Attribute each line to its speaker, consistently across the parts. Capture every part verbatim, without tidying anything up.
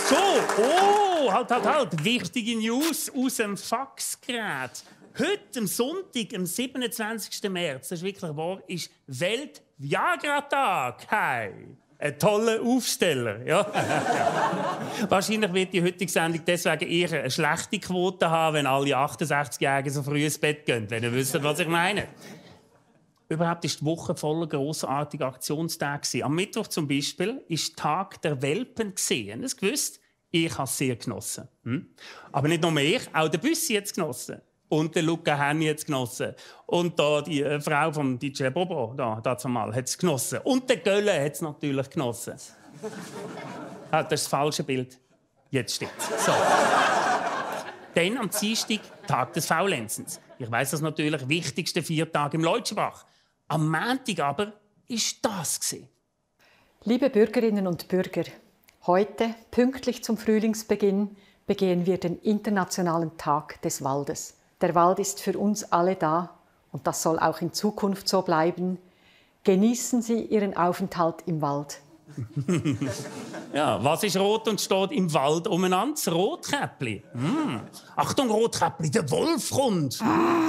Speaker 1: So, oh, halt, halt, halt. Wichtige News aus dem Faxgerät. Heute, am Sonntag, am siebenundzwanzigsten März, das ist wirklich wahr, ist Welt-Viagra-Tag. Hey, ein toller Aufsteller. Ja. Wahrscheinlich wird die heutige Sendung deswegen eher eine schlechte Quote haben, wenn alle achtundsechzigjährigen so früh ins Bett gehen, wenn ihr wisst, was ich meine. Überhaupt war die Woche voller grossartiger Aktionstage. Am Mittwoch zum Beispiel war Tag der Welpen. Habt ihr das gewusst? Ich habe es sehr genossen. Hm? Aber nicht nur ich, auch der Büssi hat es genossen. Und der Luca Henny hat es genossen. Und da die äh, Frau vom D J Bobo, da, dazu mal, hat es genossen. Und der Gölle hat es natürlich genossen. Ah, das ist das falsche Bild. Jetzt stimmt's. So. Dann am Dienstag Tag des Faulenzens. Ich weiss, das ist natürlich der wichtigste Viertag im Leutschenbach. Am Montag aber war das.
Speaker 2: Liebe Bürgerinnen und Bürger, heute, pünktlich zum Frühlingsbeginn, begehen wir den Internationalen Tag des Waldes. Der Wald ist für uns alle da und das soll auch in Zukunft so bleiben. Genießen Sie Ihren Aufenthalt im Wald.
Speaker 1: Ja, was ist rot und steht im Wald umeinander? Das Rotkäppli. Mm. Achtung, Rotkäppli, der Wolf kommt.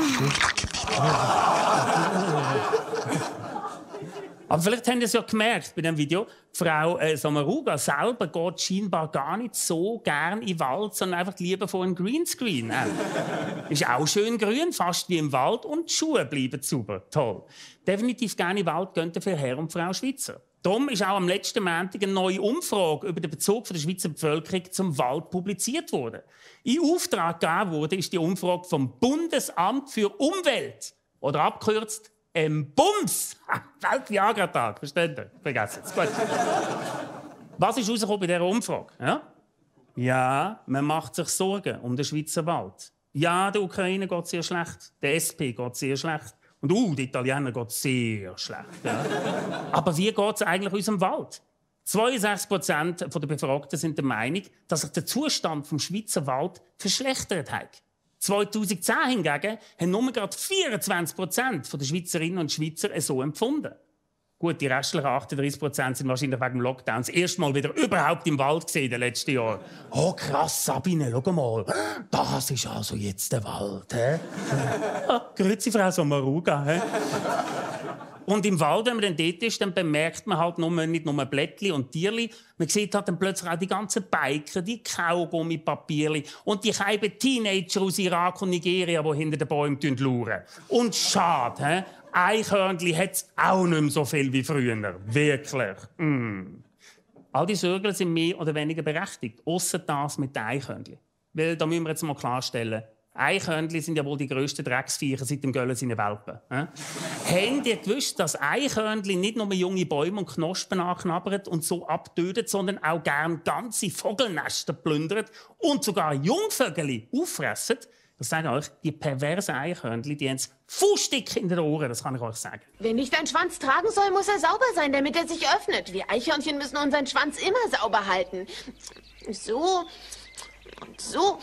Speaker 1: Aber vielleicht habt ihr es ja gemerkt bei diesem Video, Frau äh, Sommaruga selber geht scheinbar gar nicht so gern in den Wald, sondern einfach lieber vor einem Greenscreen. Äh. Ist auch schön grün, fast wie im Wald, und die Schuhe bleiben sauber. Toll. Definitiv gerne in den Wald gehen für Herr und Frau Schweizer. Darum ist auch am letzten Montag eine neue Umfrage über den Bezug der Schweizer Bevölkerung zum Wald publiziert worden. In Auftrag gegeben wurde ist die Umfrage vom Bundesamt für Umwelt, oder abgekürzt ähm, Bums. Welt-Viagra-Tag, versteht ihr? Vergessen es. Gut. Was ist rausgekommen bei dieser Umfrage? Ja? Ja, man macht sich Sorgen um den Schweizer Wald. Ja, der Ukraine geht sehr schlecht, der S P geht sehr schlecht. Und uh, die Italiener geht sehr schlecht. Ja. Aber wie geht es eigentlich unserem Wald? zweiundsechzig Prozent der Befragten sind der Meinung, dass sich der Zustand des Schweizer Wald verschlechtert hat. zweitausendzehn hingegen haben nur gerade vierundzwanzig Prozent der Schweizerinnen und Schweizer so empfunden. Gut, die restlichen achtunddreißig Prozent sind wahrscheinlich wegen dem Lockdown das erste Mal wieder überhaupt im Wald gesehen in den letzten Jahren. Oh krass, Sabine, schau mal. Das ist also jetzt der Wald. He? Ah, grüezi, Frau Sommaruga. He? Und im Wald, wenn man dann dort ist, dann bemerkt man halt nur, nicht nur Blättchen und Tierli. Man sieht halt dann plötzlich auch die ganzen Biker, die Kaugummipapierli und die kleinen Teenager aus Irak und Nigeria, die hinter den Bäumen lauern. Und schade, he? Eichhörnchen hat es auch nicht mehr so viel wie früher. Wirklich. Mm. All die Sorgen sind mehr oder weniger berechtigt, ausser das mit den Eichhörnchen. Weil, da müssen wir jetzt mal klarstellen, Eichhörnchen sind ja wohl die grössten Drecksviecher seit dem Göllen seine Welpen. Äh? Habt ihr gewusst, dass Eichhörnchen nicht nur junge Bäume und Knospen anknabbern und so abtöten, sondern auch gern ganze Vogelnester plündern und sogar Jungvögel auffressen? Das sage ich euch, die perversen Eichhörnchen, die haben es fußdick in den Ohren, das kann ich euch sagen.
Speaker 3: Wer nicht einen Schwanz tragen soll, muss er sauber sein, damit er sich öffnet. Wir Eichhörnchen müssen unseren Schwanz immer sauber halten. So und so.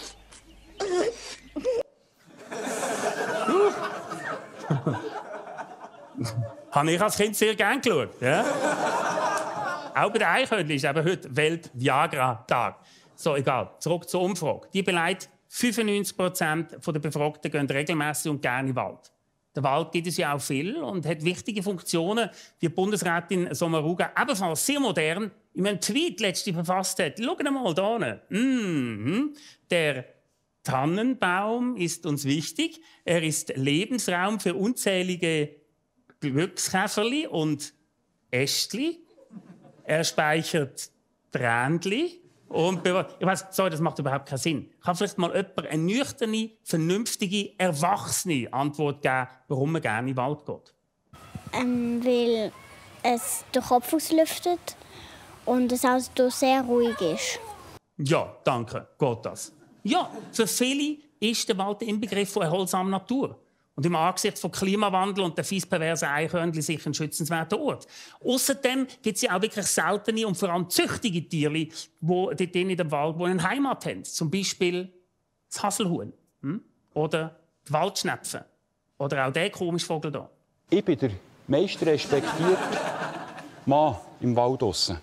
Speaker 1: Habe ich als Kind sehr gerne geschaut. Ja? Auch bei den Eichhörnchen ist eben heute Welt-Viagra-Tag. So, egal. Zurück zur Umfrage. Die beleidigt, fünfundneunzig Prozent der Befragten gehen regelmäßig und gerne in den Wald. Der Wald gibt es ja auch viel und hat wichtige Funktionen, wie die Bundesrätin Sommaruga ebenfalls sehr modern in einem Tweet letztens verfasst hat. Schaut mal da hinten. Mm-hmm. Der Tannenbaum ist uns wichtig. Er ist Lebensraum für unzählige Glückskäferli und Ästli. Er speichert Tränli. Und ich weiss, sorry, das macht überhaupt keinen Sinn. Kann vielleicht mal jemand eine nüchterne, vernünftige, erwachsene Antwort geben, warum man gerne in den Wald geht?
Speaker 4: Ähm, weil es den Kopf auslüftet und es auch sehr ruhig ist.
Speaker 1: Ja, danke. Geht das? Ja, für viele ist der Wald der Inbegriff von erholsamer Natur. Und im Angesicht von Klimawandel und der fies perversen Eichhörnchen sicher ein schützenswerter Ort. Außerdem gibt es ja auch wirklich seltene und vor allem züchtige Tiere, die dort in dem Wald eine Heimat haben. Zum Beispiel das Haselhuhn hm? oder die Waldschnepfe oder auch der komische Vogel hier.
Speaker 5: Ich bin der meist respektierte Mann im Wald draussen.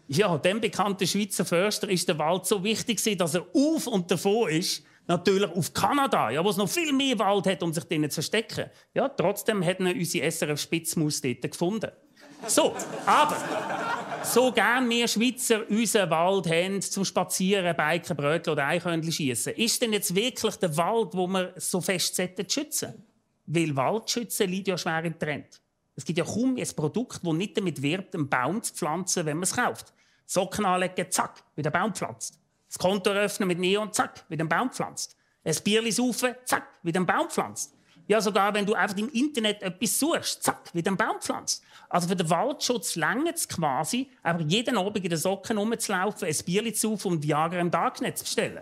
Speaker 1: Ja, dem bekannten Schweizer Förster ist der Wald so wichtig, dass er auf und davon ist, natürlich auf Kanada, ja, wo es noch viel mehr Wald hat, um sich drinnen zu verstecken. Ja, trotzdem hat er unsere S R F-Spitzmaus dort gefunden. So, aber so gern wir Schweizer unseren Wald haben, zum Spazieren, Biken, Brötchen oder Eichhörnchen schiessen, ist denn jetzt wirklich der Wald, wo wir so fest schützen sollten? Weil Waldschützen liegt ja schwer im Trend. Es gibt ja kaum ein Produkt, das nicht damit wirbt, einen Baum zu pflanzen, wenn man es kauft. Socken anlegen, zack, wie der Baum pflanzt. Das Konto öffnen mit Neon, zack, wie der Baum pflanzt. Ein Bierli saufen, zack, wie der Baum pflanzt. Ja, sogar wenn du einfach im Internet etwas suchst, zack, wie der Baum pflanzt. Also für den Waldschutz reicht es quasi, einfach jeden Abend in den Socken rumzulaufen, ein Bierli zu saufen und Viagra im Darknet zu bestellen.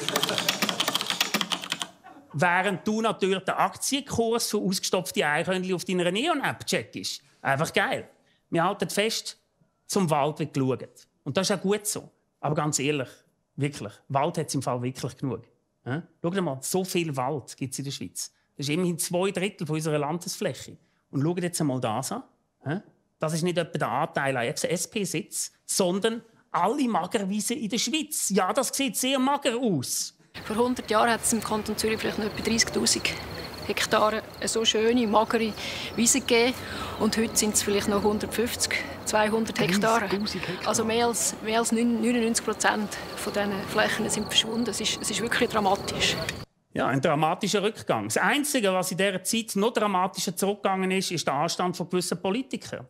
Speaker 1: Während du natürlich den Aktienkurs für ausgestopfte Eichhörnchen auf deiner Neon-App checkst. Einfach geil. Wir halten fest, zum Wald wird geschaut. Und das ist auch gut so. Aber ganz ehrlich, wirklich, Wald hat es im Fall wirklich genug. Ja? Schau dir mal, so viel Wald gibt es in der Schweiz. Das ist immerhin zwei Drittel von unserer Landesfläche. Und schau dir jetzt einmal das an. Ja? Das ist nicht etwa der Anteil an S P-Sitz, sondern alle Magerwiesen in der Schweiz. Ja, das sieht sehr mager aus.
Speaker 5: Vor hundert Jahren hat es im Kanton Zürich vielleicht noch etwa dreissigtausend Hektare eine so schöne, magere Wiese gegeben. Und heute sind es vielleicht noch hundertfünfzig, zweihundert Hektare. Also mehr als, mehr als neunundneunzig Prozent von diesen Flächen sind verschwunden. Es ist, es ist wirklich dramatisch.
Speaker 1: Ja, ein dramatischer Rückgang. Das Einzige, was in dieser Zeit noch dramatischer zurückgegangen ist, ist der Anstand von gewissen Politikern.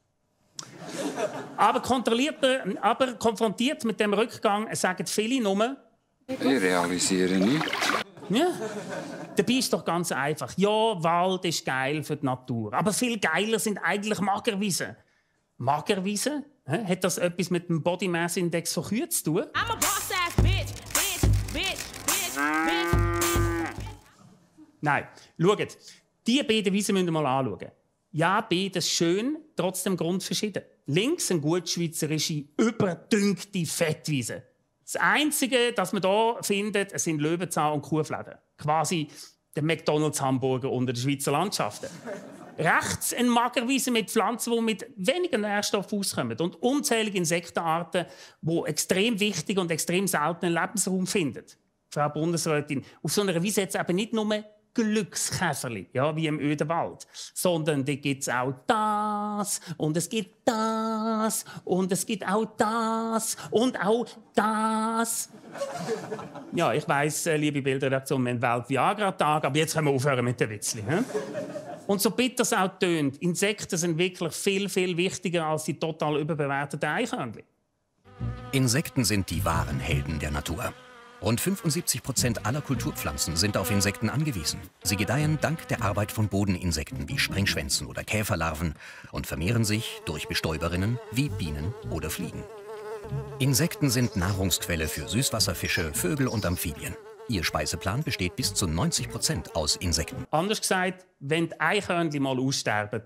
Speaker 1: Aber, kontrolliert, aber konfrontiert mit dem Rückgang sagen viele nur,
Speaker 6: ich realisiere nichts.
Speaker 1: Ja. Dabei ist doch ganz einfach. Ja, Wald ist geil für die Natur. Aber viel geiler sind eigentlich Magerwiesen. Magerwiesen? Hä? Hat das etwas mit dem Body Mass Index von Kühen zu tun? I'm a boss ass bitch, bitch, bitch, bitch, bitch. Nein, schaut. Diese beiden Wiesen müssen wir mal anschauen. Ja, beides schön, trotzdem grundverschieden. Links eine gut schweizerische, überdünkte Fettwiese. Das Einzige, das man hier findet, sind Löwenzahn und Kuhfladen. Quasi der McDonalds-Hamburger unter den Schweizer Landschaften. Rechts eine Magerwiese mit Pflanzen, die mit weniger Nährstoffen auskommen. Und unzählige Insektenarten, die extrem wichtig und extrem seltenen Lebensraum finden. Frau Bundesrätin, auf so einer Wiese hat es eben nicht nur Glückskäferli, ja, wie im öden Wald. Sondern da gibt es auch das und es gibt das und es gibt auch das und auch das. Ja, ich weiss, liebe Bildredaktion, wir haben Welt-Viagra-Tag, aber jetzt können wir aufhören mit den Witzli. He? Und so bitter es auch tönt, Insekten sind wirklich viel, viel wichtiger als die total überbewerteten Eichhörnchen.
Speaker 7: Insekten sind die wahren Helden der Natur. Rund fünfundsiebzig Prozent aller Kulturpflanzen sind auf Insekten angewiesen. Sie gedeihen dank der Arbeit von Bodeninsekten wie Springschwänzen oder Käferlarven und vermehren sich durch Bestäuberinnen wie Bienen oder Fliegen. Insekten sind Nahrungsquelle für Süßwasserfische, Vögel und Amphibien. Ihr Speiseplan besteht bis zu neunzig Prozent aus Insekten.
Speaker 1: Anders gesagt, wenn die Eichhörnchen mal aussterben,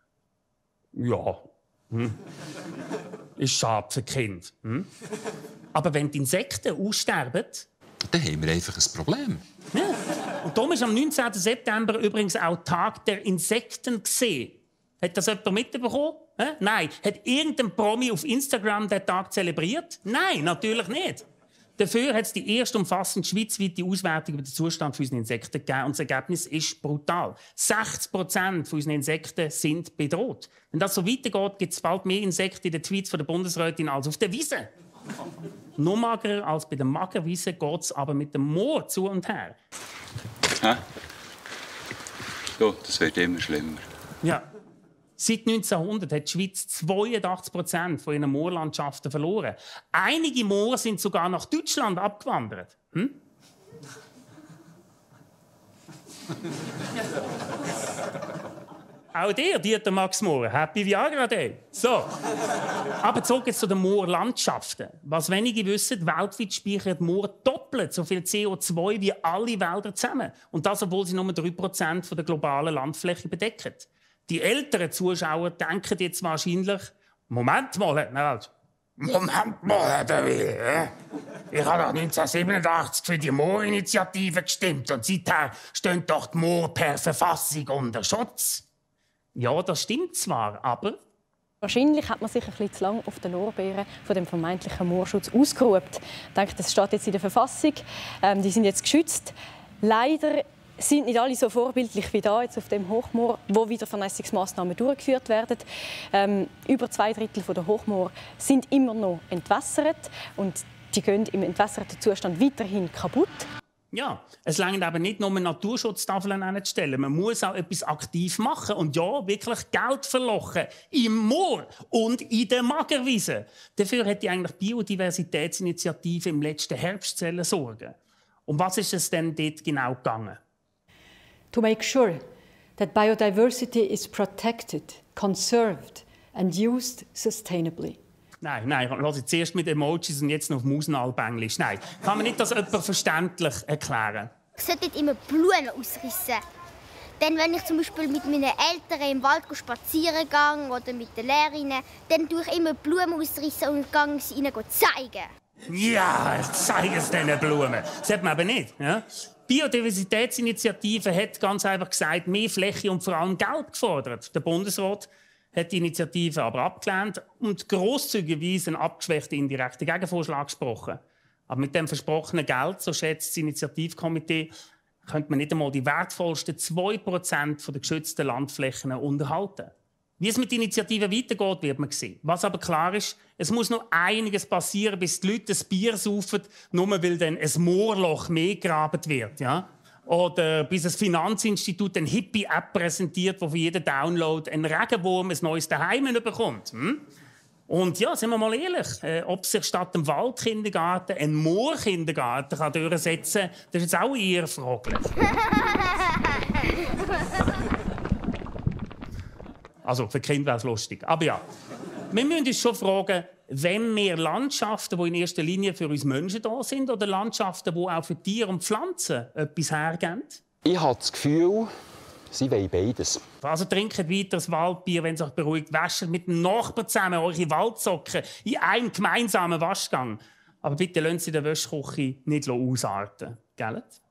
Speaker 1: ja, hm. ist schade für die Kinder. Hm? Aber wenn die Insekten aussterben,
Speaker 6: dann haben wir einfach ein Problem.
Speaker 1: Ja. Und darum ist am neunzehnten September übrigens auch Tag der Insekten gesehen. Hat das jemand mitbekommen? Hä? Nein. Hat irgendein Promi auf Instagram den Tag zelebriert? Nein, natürlich nicht. Dafür hat es die erste umfassende schweizweite Auswertung über den Zustand unserer Insekten gegeben. Und das Ergebnis ist brutal. sechzig Prozent unserer Insekten sind bedroht. Wenn das so weitergeht, gibt es bald mehr Insekten in den Tweets der Bundesrätin als auf der Wiese. Noch magerer als bei der Magerwiese geht es aber mit dem Moor zu und her.
Speaker 6: Hä? Ja, das wird immer schlimmer.
Speaker 1: Ja. Seit neunzehnhundert hat die Schweiz zweiundachtzig Prozent von ihren Moorlandschaften verloren. Einige Moore sind sogar nach Deutschland abgewandert. Hm? Auch dir, Dieter Max Mohr. Happy Viagra Day. So. Aber zurück jetzt zu den Moorlandschaften. Was wenige wissen, weltweit speichert Moor doppelt so viel C O zwei wie alle Wälder zusammen. Und das, obwohl sie nur drei Prozent der globalen Landfläche bedecken. Die älteren Zuschauer denken jetzt wahrscheinlich, Moment mal, Herr Wald. Moment mal, Herr De Will. Ich habe doch neunzehnhundertsiebenundachtzig für die Moorinitiative gestimmt und seither stehen doch die Moore per Verfassung unter Schutz. Ja, das stimmt zwar, aber
Speaker 8: Wahrscheinlich hat man sich ein bisschen zu lange auf den Lorbeeren von dem vermeintlichen Moorschutz ausgeruht. Ich denke, das steht jetzt in der Verfassung. Ähm, die sind jetzt geschützt. Leider sind nicht alle so vorbildlich wie da jetzt auf dem Hochmoor, wo wieder Vernässungsmaßnahmen durchgeführt werden. Ähm, über zwei Drittel der Hochmoor sind immer noch entwässert und die gehen im entwässerten Zustand weiterhin kaputt.
Speaker 1: Ja, es reicht aber nicht nur Naturschutztafeln hinzustellen. Man muss auch etwas aktiv machen und ja, wirklich Geld verlochen im Moor und in den Magerwiesen. Dafür hätte eigentlich die Biodiversitätsinitiative im letzten Herbst sorgen. Um was ist es denn dort genau gegangen?
Speaker 2: To make sure that biodiversity is protected, conserved and used sustainably.
Speaker 1: Nein, nein, lass ich zuerst mit Emojis und jetzt noch auf Mausnalbänglisch. Nein, kann man nicht das jemand verständlich erklären?
Speaker 9: Ich sollte nicht immer Blumen ausrissen. Denn wenn ich zum Beispiel mit meinen Eltern im Wald spazieren gehe oder mit den Lehrerinnen, dann tue ich immer Blumen ausrissen und gehe sie ihnen zeigen.
Speaker 1: Ja, ich zeige es diesen Blumen. Das hat man aber nicht. Ja? Die Biodiversitätsinitiative hat ganz einfach gesagt, mehr Fläche und vor allem Geld gefordert. Der Bundesrat hat die Initiative aber abgelehnt und grosszügigerweise einen abgeschwächten indirekten Gegenvorschlag gesprochen. Aber mit dem versprochenen Geld, so schätzt das Initiativkomitee, könnte man nicht einmal die wertvollsten zwei Prozent der geschützten Landflächen unterhalten. Wie es mit der Initiative weitergeht, wird man sehen. Was aber klar ist, es muss noch einiges passieren, bis die Leute das Bier saufen, nur weil dann ein Moorloch mehr gegraben wird. Ja? Oder bis das Finanzinstitut eine Hippie-App präsentiert, wo für jeden Download ein Regenwurm ein neues Daheim bekommt. Hm? Und ja, sind wir mal ehrlich, äh, ob sich statt dem Waldkindergarten ein Moorkindergarten kann durchsetzen kann, das ist jetzt auch eher fraglich. Also für Kinder wäre es lustig. Aber ja, wir müssen uns schon fragen, wenn wir Landschaften, die in erster Linie für uns Menschen da sind, oder Landschaften, die auch für Tiere und Pflanzen etwas hergeben?
Speaker 10: Ich habe das Gefühl, sie wollen beides.
Speaker 1: Also trinkt weiter das Waldbier, wenn es euch beruhigt. Wäscht mit dem Nachbarn zusammen eure Waldsocken in einem gemeinsamen Waschgang. Aber bitte lassen Sie den Wäschküche nicht ausarten. Gell?